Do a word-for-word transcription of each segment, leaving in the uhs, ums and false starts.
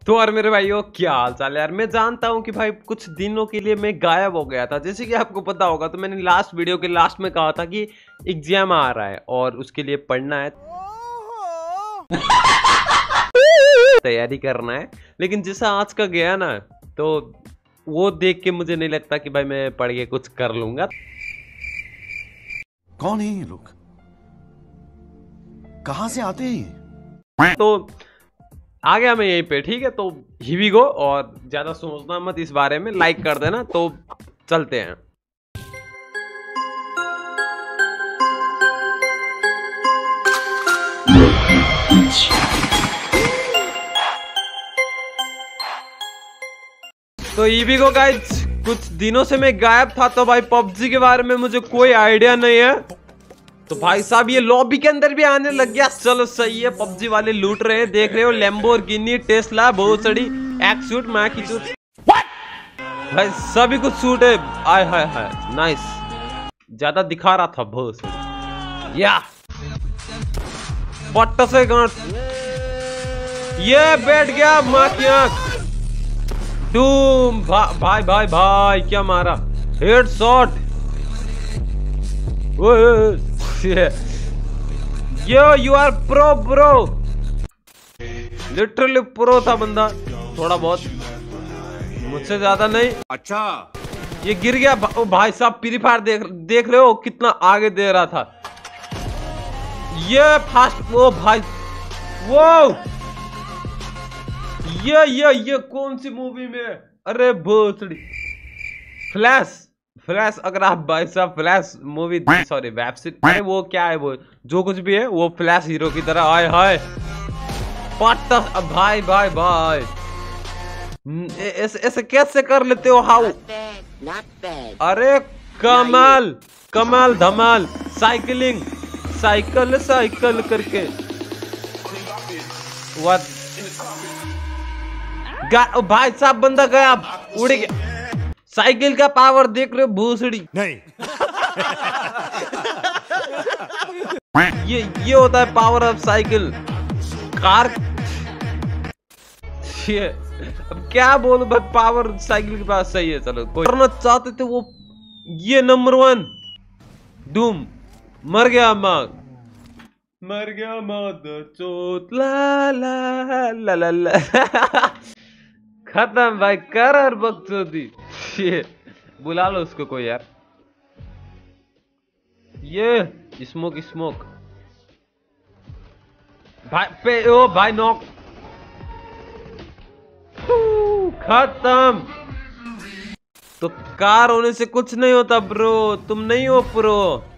तो और मेरे भाइयों क्या हाल चाल है यार। मैं जानता हूँ कि भाई कुछ दिनों के लिए मैं गायब हो गया था, जैसे कि आपको पता होगा। तो मैंने लास्ट वीडियो के लास्ट में कहा था कि एग्जाम आ रहा है और उसके लिए पढ़ना है, तैयारी करना है। लेकिन जैसा आज का गया ना, तो वो देख के मुझे नहीं लगता कि भाई मैं पढ़ के कुछ कर लूंगा। कौन है ये लोग, कहां से आते हैं? तो आ गया मैं यहीं पे, ठीक है। तो ही वी गो, और ज्यादा सोचना मत इस बारे में, लाइक कर देना। तो चलते हैं। तो ही वी गो गाइस, कुछ दिनों से मैं गायब था, तो भाई पबजी के बारे में मुझे कोई आइडिया नहीं है। तो भाई साहब ये लॉबी के अंदर भी आने लग गया। चलो सही है, पबजी वाले लूट रहे हैं, देख रहे हो। लैम्बोर्गिनी, टेस्ला, बहुत सड़ी, एक सूट, माँ की सूट, भाई सभी कुछ सूट है। आय हाय हाय, नाइस। ज्यादा दिखा रहा था बहुत सड़ी या पट्टा से गांठ, ये बैठ गया माँ की आंख। डूम भा, भाई भाई भाई क्या मारा, head shot. Yo you are pro bro, literally pro था बंदा, थोड़ा बहुत, मुझसे ज्यादा नहीं। अच्छा ये गिर गया। ओ भाई साहब फ्री फायर देख देख रहे हो कितना आगे दे रहा था। ये फास्ट, ओ भाई वो ये ये ये कौन सी मूवी में, अरे भोसड़ी, फ्लैश फ्लैश। अगर आप भाई साहब flash movie, sorry web series, अरे वो क्या है, वो जो कुछ भी है वो फ्लैश हीरो की तरह। आए हाय पट्टा, भाई भाई भाई ऐसे ऐसे कैसे कर लेते हो, हाउ? अरे कमाल कमाल धमाल, साइकिलिंग, साइकिल साइकिल करके व्हाट। भाई साहब बंदा गया, उड़ गया। साइकिल का पावर देख रहे हो, भूसड़ी नहीं। ये ये होता है पावर ऑफ साइकिल, कार। ये अब क्या बोलूं भाई, पावर साइकिल के पास सही है। चलो कोई करना चाहते थे वो, ये नंबर वन। डूम मर गया, माँ मर गया, मादर चोट, ला ला ला ला ला। खत्म भाई, कर हर बकचोदी। बुला लो उसको कोई यार। ये स्मोक स्मोक भाई पे, ओ भाई नॉक, खत्म। तो कार होने से कुछ नहीं होता ब्रो, तुम नहीं हो प्रो।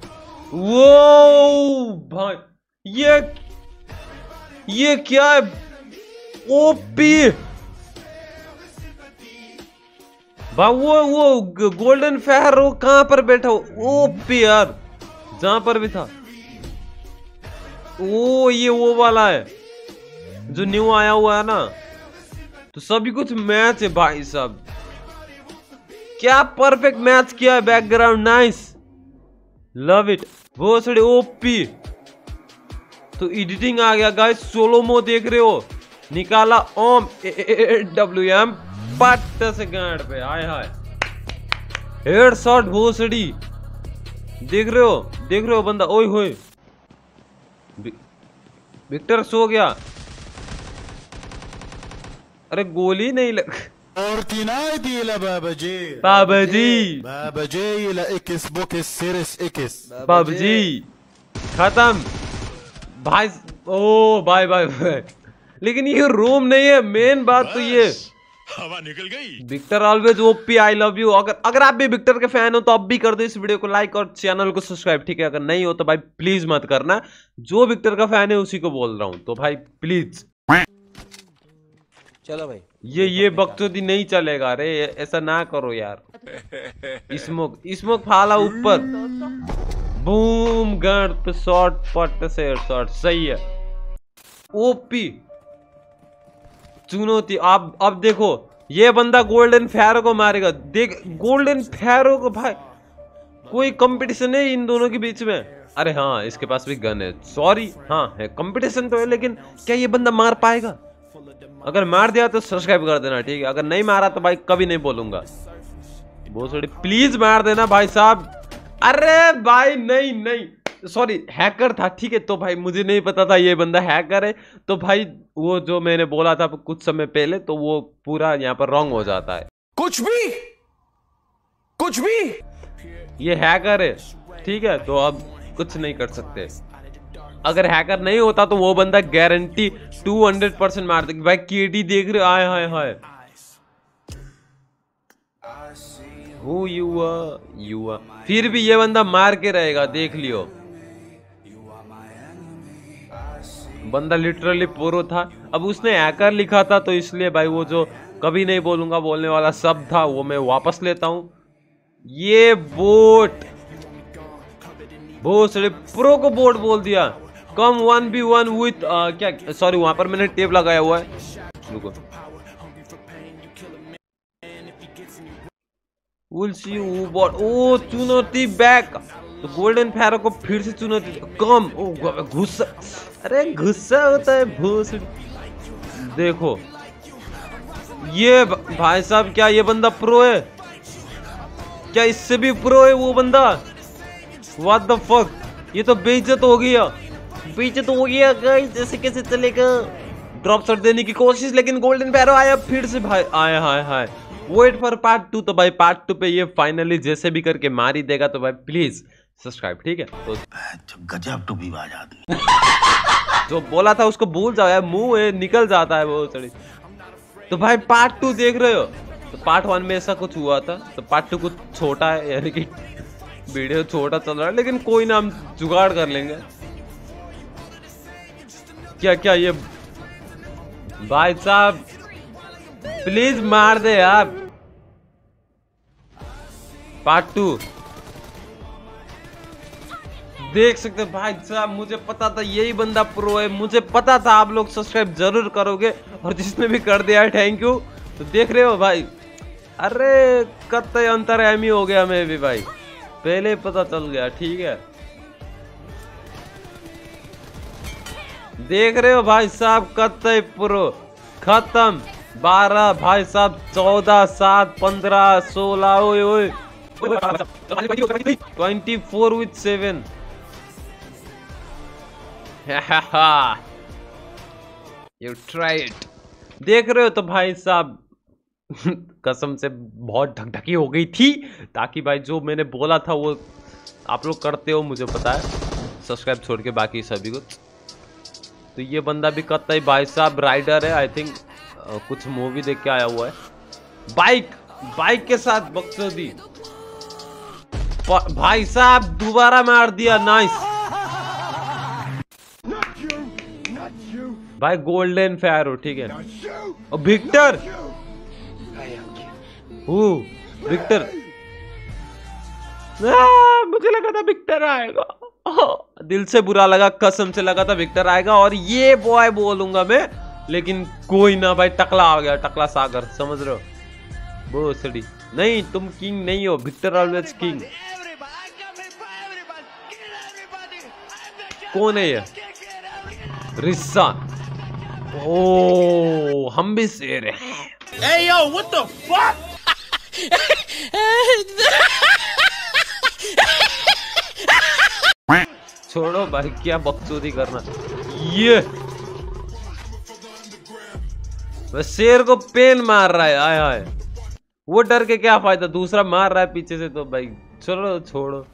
वो भाई ये ये क्या है, ओपी भाई। वो वो गोल्डन फेयर वो कहां पर बैठा हो, ओपी यार, जहां पर भी था। ओ ये वो वाला है जो न्यू आया हुआ है ना। तो सभी कुछ मैच है भाई साहब, क्या परफेक्ट मैच किया है, बैकग्राउंड नाइस, लव इट, बहुत सारे ओपी। तो एडिटिंग आ गया गाइस, सोलोमो देख रहे हो, निकाला ओम डब्ल्यू एम, पट्ट से गांड पे, हाय हाय हेड शॉट, भोसड़ी। देख रहे हो देख रहे हो बंदा, ओए होए, विक्टर सो गया। अरे गोली नहीं लग, बाबाजी बाबाजी खत्म भाई। ओ भाई भाई भाई, लेकिन ये रूम नहीं है, मेन बात तो ये हवा निकल गई। Victor always OP, I love you. अगर अगर आप भी विक्टर के फैन हो तो अब भी कर दो इस वीडियो को लाइक और चैनल को सब्सक्राइब, ठीक है। अगर नहीं हो तो भाई प्लीज मत करना, जो विक्टर का फैन है उसी को बोल रहा हूं, तो भाई प्लीज। चलो भाई, ये ये बकचोदी नहीं चलेगा, अरे ऐसा ना करो यार। स्मोक स्मोक फाला ऊपर, बूम गन पे शॉट, पट से शॉट, सही है, ओपी चुनौती। अब अब देखो, ये बंदा गोल्डन फैरो को मारेगा, देख गोल्डन फैरो को भाई, कोई कंपटीशन है इन दोनों के बीच में? अरे हाँ इसके पास भी गन है, सॉरी हाँ है, कंपटीशन तो है, लेकिन क्या ये बंदा मार पाएगा? अगर मार दिया तो सब्सक्राइब कर देना, ठीक है। अगर नहीं मारा तो भाई कभी नहीं बोलूंगा। भोसड़ी प्लीज मार देना भाई साहब। अरे भाई नहीं नहीं सॉरी, हैकर था, ठीक है। तो भाई मुझे नहीं पता था ये बंदा हैकर है, तो भाई वो जो मैंने बोला था कुछ समय पहले, तो वो पूरा यहाँ पर रॉन्ग हो जाता है। कुछ भी कुछ भी ये हैकर है, ठीक है। तो अब कुछ नहीं कर सकते। अगर हैकर नहीं होता तो वो बंदा गारंटी टू हंड्रेड परसेंट मार दे। भाई केडी देख रहे, आए हाय हाय। Who you are, you are. फिर भी ये बंदा मार के रहेगा, देख लियो। बंदा लिटरली प्रो था। अब उसने हैकर लिखा था तो इसलिए भाई वो जो कभी नहीं बोलूंगा बोलने वाला शब्द था वो मैं वापस लेता हूं। ये बोट भोसड़े प्रो को बोट बोल दिया। Come one v one with क्या, सॉरी वहां पर मैंने टेप लगाया हुआ है, रुको। We'll see who bought. ओ चुनौती बैक, तो गोल्डन फैरो को फिर से चुनौती कम। ओ गुस्सा, अरे गुस्सा होता है भोसड़ी। देखो ये भाई साहब, क्या ये बंदा प्रो है? क्या इससे भी प्रो है वो बंदा? What the fuck, ये तो बेइज्जत हो गया, बेइज्जत हो गया गाइस। जैसे कैसे चलेगा? ड्रॉप शॉट देने की कोशिश, लेकिन गोल्डन फैरो आया फिर से भाई, आया हाय हाय। Wait for part two. तो भाई पार्ट टू पे ये फाइनली जैसे भी करके मार ही देगा। तो भाई प्लीज सब्सक्राइब, ठीक है। तो गजब टू भी बाज आदमी। जो बोला था उसको भूल जाओ यार, मुंह है निकल जाता है वो सड़ी। तो भाई पार्ट टू देख रहे हो, तो पार्ट वन में ऐसा कुछ हुआ था, तो पार्ट टू कुछ छोटा है, यानी कि वीडियो छोटा चल रहा है, लेकिन कोई ना, हम जुगाड़ कर लेंगे। क्या क्या ये भाई साहब प्लीज मार दे यार। पार्ट टू देख सकते भाई साहब, मुझे पता था यही बंदा प्रो है, मुझे पता था। आप लोग सब्सक्राइब जरूर करोगे, और जिसने भी कर दिया है थैंक यू। तो देख रहे हो भाई, अरे कत्ते अंतर्यामी हो गया मैं भी भाई, पहले पता चल गया, ठीक है। देख रहे हो भाई साहब, कत्ते प्रो खत्म। बारह भाई साहब, चौदह, सात, पंद्रह, सोलह, ओए ओए twenty four with seven. You try it. देख रहे हो तो भाई साहब कसम से बहुत ढकढकी हो गई थी, ताकि भाई जो मैंने बोला था वो आप लोग करते हो, मुझे पता है। सब्सक्राइब छोड़ के बाकी सभी को। तो ये बंदा भी कत्ता ही भाई साहब राइडर है, आई थिंक कुछ मूवी देख के आया हुआ है। बाइक बाइक के साथ बकचोदी। भाई साहब दोबारा मार दिया, नाइस भाई। गोल्डन फैरो, ठीक है। और विक्टर, ओ विक्टर, आ, मुझे लगा था विक्टर आएगा, दिल से बुरा लगा, कसम से लगा था विक्टर आएगा और ये बॉय बोलूंगा मैं, लेकिन कोई ना भाई, टकला आ गया, टकला सागर, समझ रहे हो? भोसड़ी नहीं, तुम किंग नहीं हो, विक्टर ऑलवेज किंग। कौन है ये? रिस्सा। ओ हम भी शेर हैं। Hey yo, what the fuck? छोड़ो भाई, क्या बकचोदी करना। ये शेर को पेन मार रहा है, आय हाय। वो डर के क्या फायदा, दूसरा मार रहा है पीछे से, तो भाई चलो छोड़ो।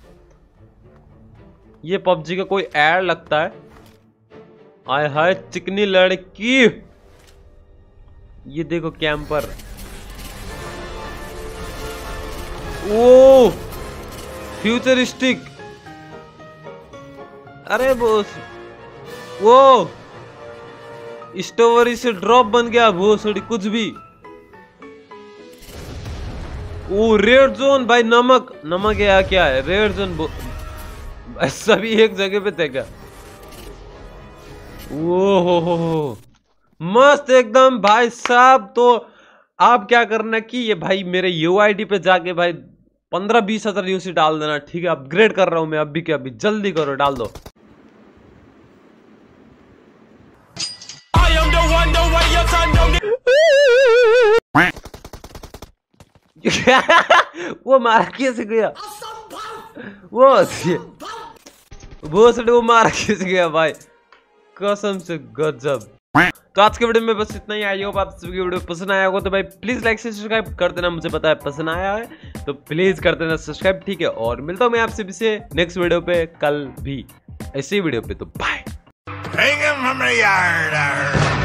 ये पबजी का कोई ऐड लगता है, आय हाय चिकनी लड़की। ये देखो कैंपर, ओ फ्यूचरिस्टिक। अरे बोस, वो स्टोरी से ड्रॉप बन गया भोसड़ी, कुछ भी। ओ रेड जोन भाई, नमक नमक या क्या है? रेड जोन भाई, सभी एक जगह पे थे क्या? ओ हो हो हो मस्त एकदम भाई साहब। तो आप क्या करना कि ये भाई मेरे यूआईडी पे जाके भाई पंद्रह बीस हजार यूसी डाल देना, ठीक है। अपग्रेड कर रहा हूं मैं अभी के अभी, जल्दी करो, डाल दो। I am the one, the way your son, वो मारा कैसे गया? वो वो वो मारा कैसे गया भाई? कसम से गजब। तो आज के वीडियो में बस इतना ही। आई होप आप सभी की वीडियो पसंद आया होगा, तो भाई प्लीज लाइक से सब्सक्राइब कर देना। मुझे पता है पसंद आया है तो प्लीज कर देना सब्सक्राइब, ठीक है। और मिलता हूँ मैं आपसे भी से नेक्स्ट वीडियो पे कल भी ऐसे ही वीडियो पे। तो बाय।